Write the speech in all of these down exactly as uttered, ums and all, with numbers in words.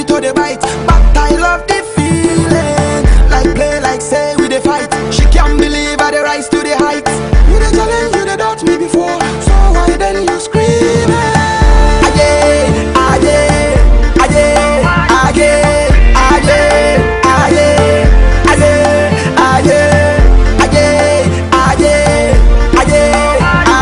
bite or the bite. But I love the feeling. Like play, like say we the fight. She can't believe I the rise to the heights. You the challenge, you the doubt me before. So why then you screaming? Ajeeii, Ajeeii, Ajeeii, Ajeeii, Ajeeii, Ajeeii, Ajeeii, Ajeeii, Ajeeii, Ajeeii,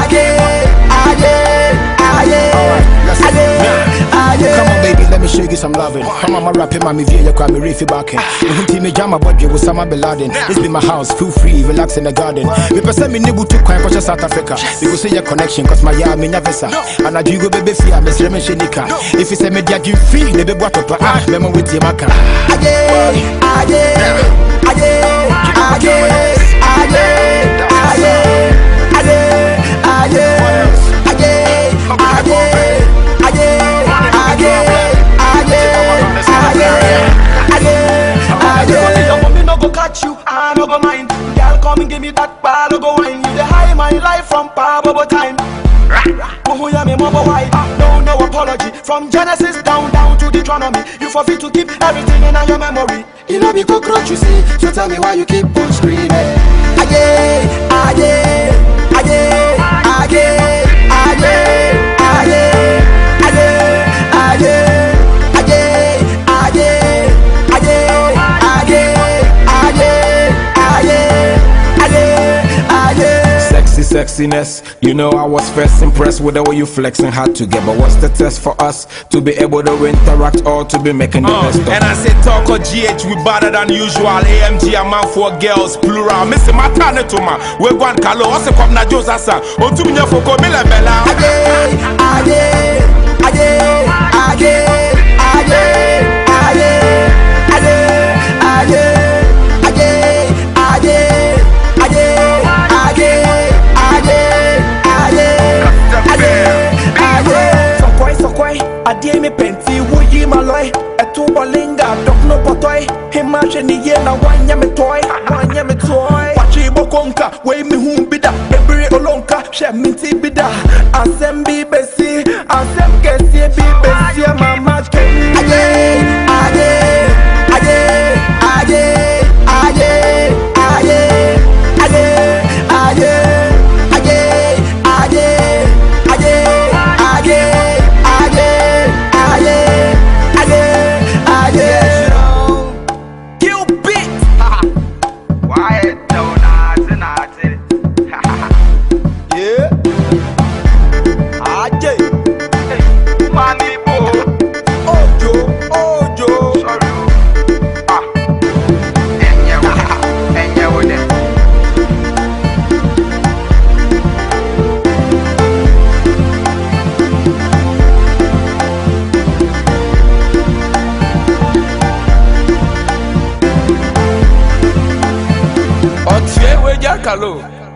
Ajeeii. Come on, baby, let me show you some loving. Come on, my rapping, mommy, via your crime, reefy backing. You team me jam my body with some Bin Laden. This be my house, feel free, relax in the garden. We person me nibu to crime for South Africa. We go see your connection, cause my yard me never visa. And I do go baby fear, Miss Remen Shenika. If it's a media, you feel the baby water, ah, lemon with your maca. Ajeeii, Ajeeii, Ajeeii, Ajeeii, Ajeeii, Ajeeii, Ajeeii, Ajeeii, Ajeeii, catch you, I no go mind. Girl, come and give me that ball, no go wine. You the high my life from Pablo time. Oh, yeah, me mama why? No, no apology. From Genesis down, down to Deuteronomy. You forfeit to keep everything in your memory. You know be cockroach, you see. So tell me why you keep on screaming. Ajeeii, Ajeeii, Ajeeii, Ajeeii, Ajeeii, Ajeeii, Ajeeii, Sexiness, you know I was first impressed with the way you flexing hard to get. But what's the test for us to be able to interact or to be making the uh, best of? And I say talk or G H we better than usual. A M G a man for girls plural. Missy matane to ma. We go and kalo. Ose kom na Josa sa. O tu minya foko mila bela. Ajeeii, Ajeeii, Ajeeii, Ajeeii, Ajeeii, Ajeeii, Ajeeii. Ajeeii me penti, wuyi maloi. Etu bolinga, dok no potoi. Hima sheni ye na wanya me toy, wanya me toy. Wachi bokonka, wey mi humbida. Ebiri olonka, she minti bida. Asem bi besi, asem kesi bi besi. Mama ken. Ajeeii, Ajeeii, Ajeeii, Ajeeii, Ajeeii, Ajeeii, Ajeeii, Ajeeii, Ajeeii, Ajeeii. Otie we jakalo.